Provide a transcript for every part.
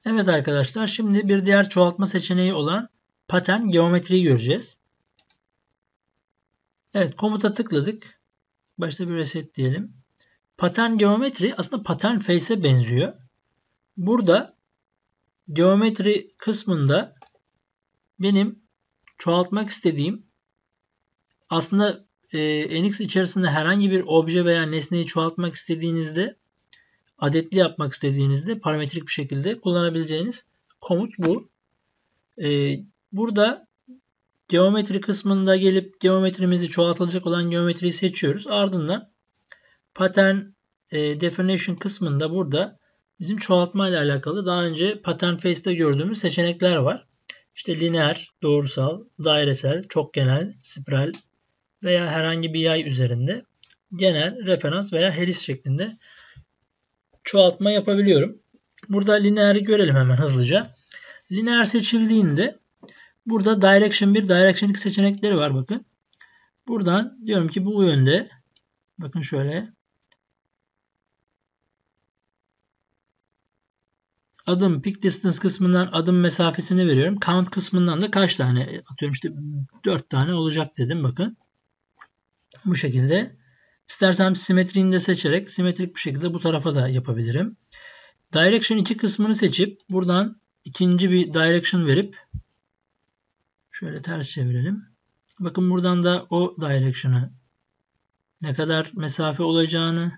Evet arkadaşlar, şimdi bir diğer çoğaltma seçeneği olan patern geometriyi göreceğiz. Evet, komuta tıkladık. Başta bir reset diyelim. Patern geometri aslında patern face'e benziyor. Burada geometri kısmında benim çoğaltmak istediğim, aslında NX içerisinde herhangi bir obje veya nesneyi çoğaltmak istediğinizde, adetli yapmak istediğinizde parametrik bir şekilde kullanabileceğiniz komut bu. Burada geometri kısmında gelip geometrimizi, çoğaltılacak olan geometriyi seçiyoruz. Ardından pattern definition kısmında burada bizim çoğaltma ile alakalı daha önce pattern face'te gördüğümüz seçenekler var. İşte lineer, doğrusal, dairesel, çok genel, spiral veya herhangi bir yay üzerinde genel, referans veya helis şeklinde çoğaltma yapabiliyorum. Burada lineeri görelim hemen hızlıca. Lineer seçildiğinde burada Direction 1, Direction 2 seçenekleri var bakın. Buradan diyorum ki bu yönde, bakın şöyle, adım peak distance kısmından adım mesafesini veriyorum. Count kısmından da kaç tane atıyorum, işte 4 tane olacak dedim bakın. Bu şekilde. İstersem simetriğini de seçerek simetrik bir şekilde bu tarafa da yapabilirim. Direction 2 kısmını seçip buradan ikinci bir direction verip şöyle ters çevirelim. Bakın buradan da o direction'ı, ne kadar mesafe olacağını,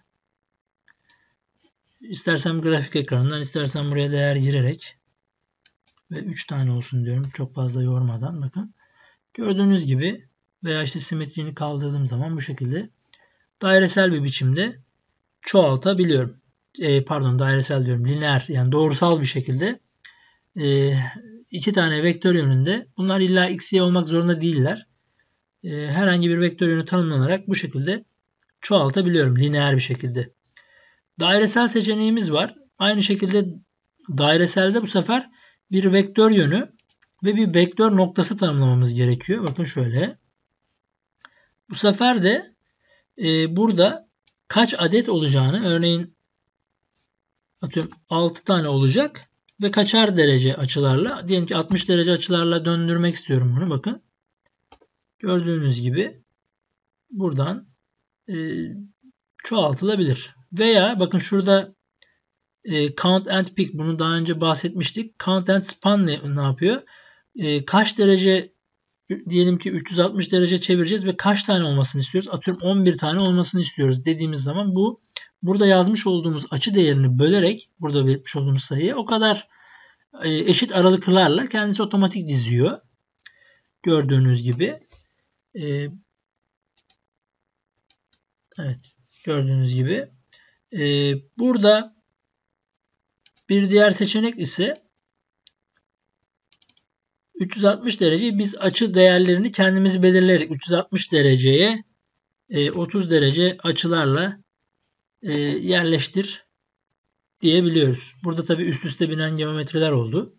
istersem grafik ekranından, istersem buraya değer girerek ve 3 tane olsun diyorum. Çok fazla yormadan bakın. Gördüğünüz gibi veya işte simetriğini kaldırdığım zaman bu şekilde dairesel bir biçimde çoğaltabiliyorum. Dairesel diyorum. Lineer, yani doğrusal bir şekilde iki tane vektör yönünde. Bunlar illa x, y olmak zorunda değiller. Herhangi bir vektör yönü tanımlanarak bu şekilde çoğaltabiliyorum lineer bir şekilde. Dairesel seçeneğimiz var. Aynı şekilde daireselde bu sefer bir vektör yönü ve bir vektör noktası tanımlamamız gerekiyor. Bakın şöyle. Bu sefer de burada kaç adet olacağını, örneğin atıyorum 6 tane olacak ve kaçar derece açılarla, diyelim ki 60 derece açılarla döndürmek istiyorum bunu. Bakın. Gördüğünüz gibi buradan çoğaltılabilir. Veya bakın şurada count and peak, bunu daha önce bahsetmiştik. Count and span ne yapıyor? Kaç derece, diyelim ki 360 derece çevireceğiz ve kaç tane olmasını istiyoruz? Atıyorum 11 tane olmasını istiyoruz dediğimiz zaman bu burada yazmış olduğumuz açı değerini bölerek, burada belirtmiş olduğumuz sayıya o kadar eşit aralıklarla kendisi otomatik diziyor. Gördüğünüz gibi. Evet. Gördüğünüz gibi. Burada bir diğer seçenek ise 360 dereceyi biz açı değerlerini kendimiz belirleyerek 360 dereceye 30 derece açılarla yerleştir diyebiliyoruz. Burada tabi üst üste binen geometriler oldu.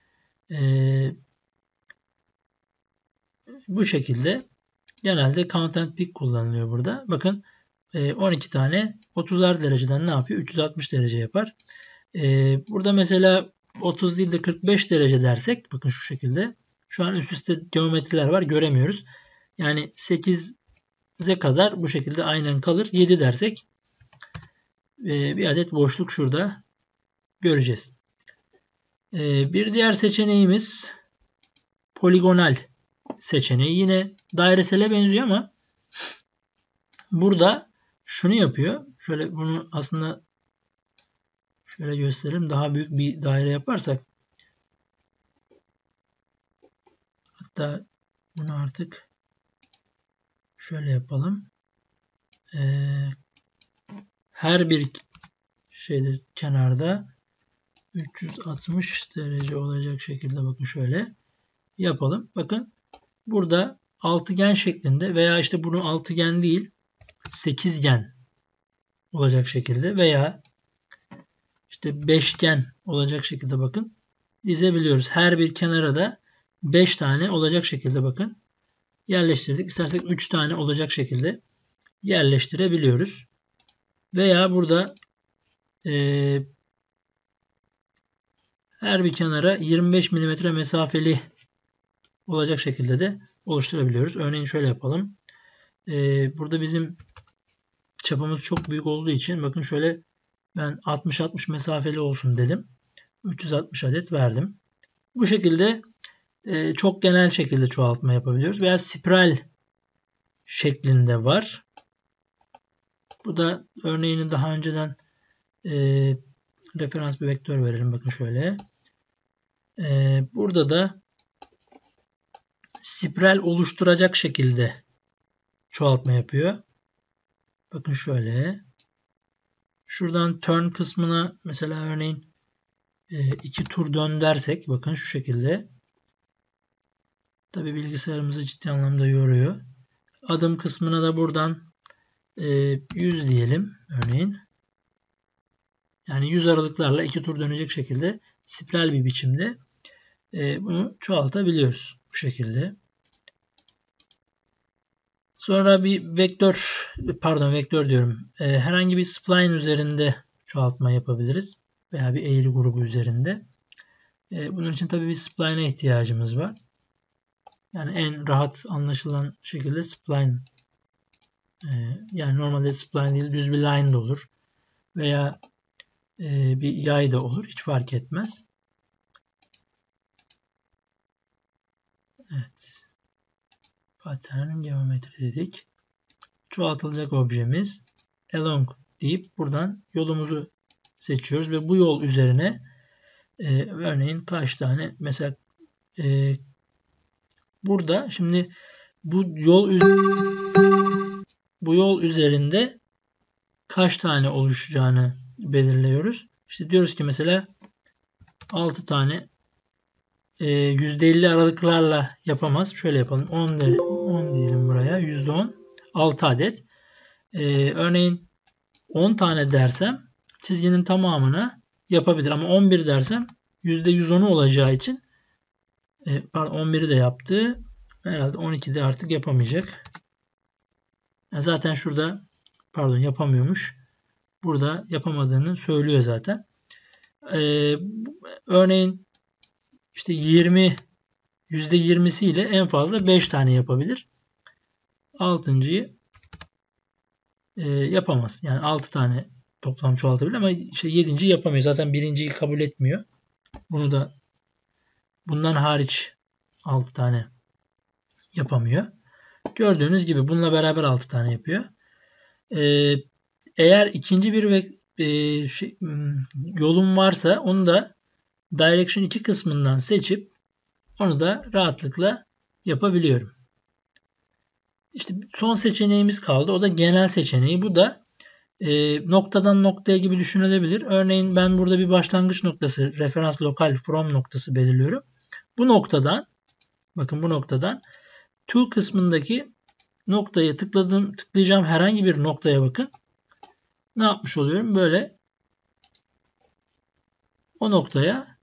Bu şekilde genelde count and peak kullanılıyor burada. Bakın 12 tane 30'ar dereceden ne yapıyor? 360 derece yapar. Burada mesela 30 değil de 45 derece dersek, bakın şu şekilde. Şu an üst üste geometriler var, göremiyoruz. Yani 8'e kadar bu şekilde aynen kalır. 7 dersek bir adet boşluk şurada göreceğiz. Bir diğer seçeneğimiz poligonal seçeneği. Yine dairesele benziyor ama burada şunu yapıyor. Şöyle bunu aslında şöyle göstereyim. Daha büyük bir daire yaparsak, hatta bunu artık şöyle yapalım. Her bir şeyde kenarda 360 derece olacak şekilde bakın şöyle yapalım. Bakın burada altıgen şeklinde veya işte bunu altıgen değil sekizgen olacak şekilde veya işte beşgen olacak şekilde bakın dizebiliyoruz. Her bir kenara da 5 tane olacak şekilde bakın yerleştirdik. İstersek 3 tane olacak şekilde yerleştirebiliyoruz. Veya burada her bir kenara 25 mm mesafeli olacak şekilde de oluşturabiliyoruz. Örneğin şöyle yapalım. Burada bizim çapımız çok büyük olduğu için bakın şöyle ben 60-60 mesafeli olsun dedim. 360 adet verdim. Bu şekilde çok genel şekilde çoğaltma yapabiliyoruz. Veya spiral şeklinde var. Bu da örneğini daha önceden referans bir vektör verelim. Bakın şöyle. Burada da spiral oluşturacak şekilde çoğaltma yapıyor. Bakın şöyle. Şuradan turn kısmına mesela örneğin 2 tur dön dersek bakın şu şekilde. Tabi bilgisayarımızı ciddi anlamda yoruyor. Adım kısmına da buradan 100 diyelim örneğin. Yani 100 aralıklarla 2 tur dönecek şekilde spiral bir biçimde bunu çoğaltabiliyoruz bu şekilde. Sonra bir vektör diyorum. Herhangi bir spline üzerinde çoğaltma yapabiliriz. Veya bir eğri grubu üzerinde. Bunun için tabii bir spline'a ihtiyacımız var. Yani en rahat anlaşılan şekilde spline. Yani normalde spline değil düz bir line de olur. Veya bir yay da olur. Hiç fark etmez. Evet. Pattern geometri dedik. Çoğaltılacak objemiz along deyip buradan yolumuzu seçiyoruz ve bu yol üzerine örneğin kaç tane mesela burada şimdi bu yol üzerinde kaç tane oluşacağını belirliyoruz. İşte diyoruz ki mesela 6 tane %50 aralıklarla yapamaz. Şöyle yapalım. 10 diyelim buraya. %10. 6 adet. Örneğin 10 tane dersem çizginin tamamını yapabilir. Ama 11 dersem %110'u olacağı için 11'i de yaptı. Herhalde 12'de artık yapamayacak. Yani zaten şurada yapamıyormuş. Burada yapamadığını söylüyor zaten. Örneğin işte %20'si ile en fazla 5 tane yapabilir. 6.'yı yapamaz. Yani 6 tane toplam çoğaltabilir ama işte 7. yapamıyor. Zaten 1.'yi kabul etmiyor. Bunu da bundan hariç 6 tane yapamıyor. Gördüğünüz gibi bununla beraber 6 tane yapıyor. Eğer ikinci bir yolum varsa onu da Direction 2 kısmından seçip onu da rahatlıkla yapabiliyorum. İşte son seçeneğimiz kaldı. O da genel seçeneği. Bu da noktadan noktaya gibi düşünülebilir. Örneğin ben burada bir başlangıç noktası, referans lokal from noktası belirliyorum. Bu noktadan, bakın bu noktadan to kısmındaki noktaya tıklayacağım herhangi bir noktaya bakın. Ne yapmış oluyorum? Böyle o noktaya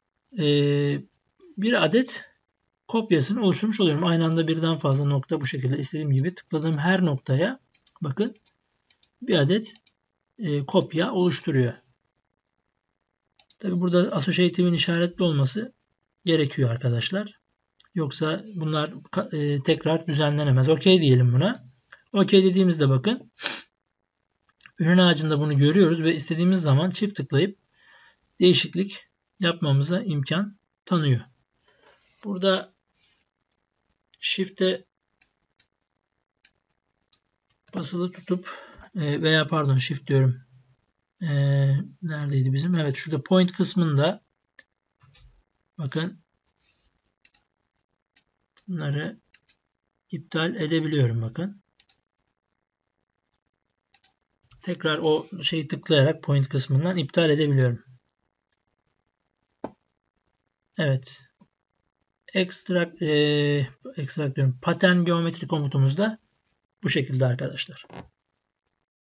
bir adet kopyasını oluşturmuş oluyorum. Aynı anda birden fazla nokta bu şekilde istediğim gibi tıkladığım her noktaya bakın bir adet kopya oluşturuyor. Tabi burada associative'in işaretli olması gerekiyor arkadaşlar. Yoksa bunlar tekrar düzenlenemez. OK diyelim buna. OK dediğimizde bakın ürün ağacında bunu görüyoruz ve istediğimiz zaman çift tıklayıp değişiklik yapmamıza imkan tanıyor. Burada Shift'e basılı tutup veya Shift diyorum. Neredeydi bizim? Evet, şurada point kısmında bakın bunları iptal edebiliyorum bakın. Tekrar o şeyi tıklayarak point kısmından iptal edebiliyorum. Evet. Extract diyorum. Pattern geometri komutumuz da bu şekilde arkadaşlar.